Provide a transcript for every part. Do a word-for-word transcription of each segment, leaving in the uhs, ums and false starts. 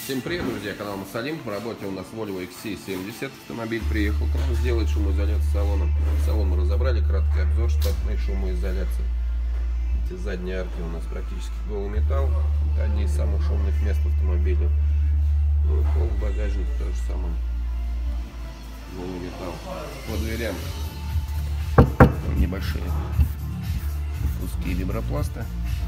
Всем привет, друзья, канал Масалим. В работе у нас Volvo икс си семьдесят. Автомобиль приехал к нам сделать шумоизоляцию салона. Салон мы разобрали, краткий обзор, штатной шумоизоляции. Эти задние арки у нас практически голый металл. Это одни из самых шумных мест в автомобиле. Ну и пол багажника тоже самое. Голый металл. По дверям небольшие куски вибропласта.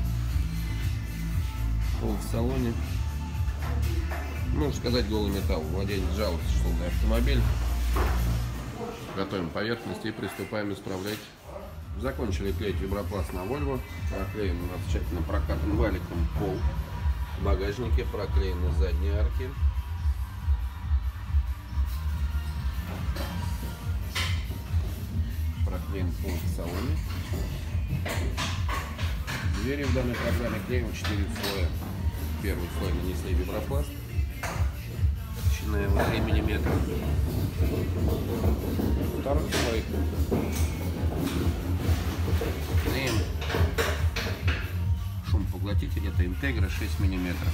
Пол в салоне. Можно сказать, голый металл. Владелец жалуется, что на автомобиль. Готовим поверхность и приступаем исправлять. Закончили клеить вибропласт на Volvo. Проклеен у нас тщательно прокатан валиком пол в багажнике. Проклеены задние арки. Проклеен пол в салоне. Двери в данной программе клеим четыре слоя. Первый слой нанесли вибропласт. Толщина его три миллиметра. Второй слой клеим шумопоглотитель, это Интегра шесть миллиметров.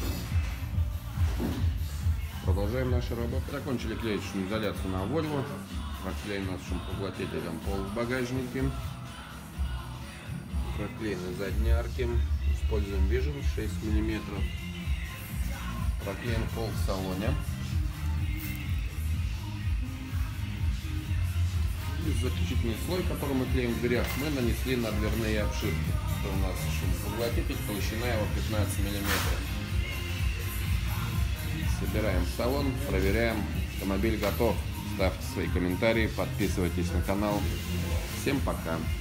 Продолжаем нашу работу. Закончили клеить шумоизоляцию на Volvo. Проклеим над шумопоглотителем пол в багажнике. Проклеены задние арки. Используем Vision шесть миллиметров. Проклеен пол в салоне. И заключительный слой, который мы клеим в дверях, мы нанесли на дверные обшивки. Это у нас шумопоглотитель, толщина его пятнадцать миллиметров. Собираем салон, проверяем. Автомобиль готов. Ставьте свои комментарии, подписывайтесь на канал. Всем пока!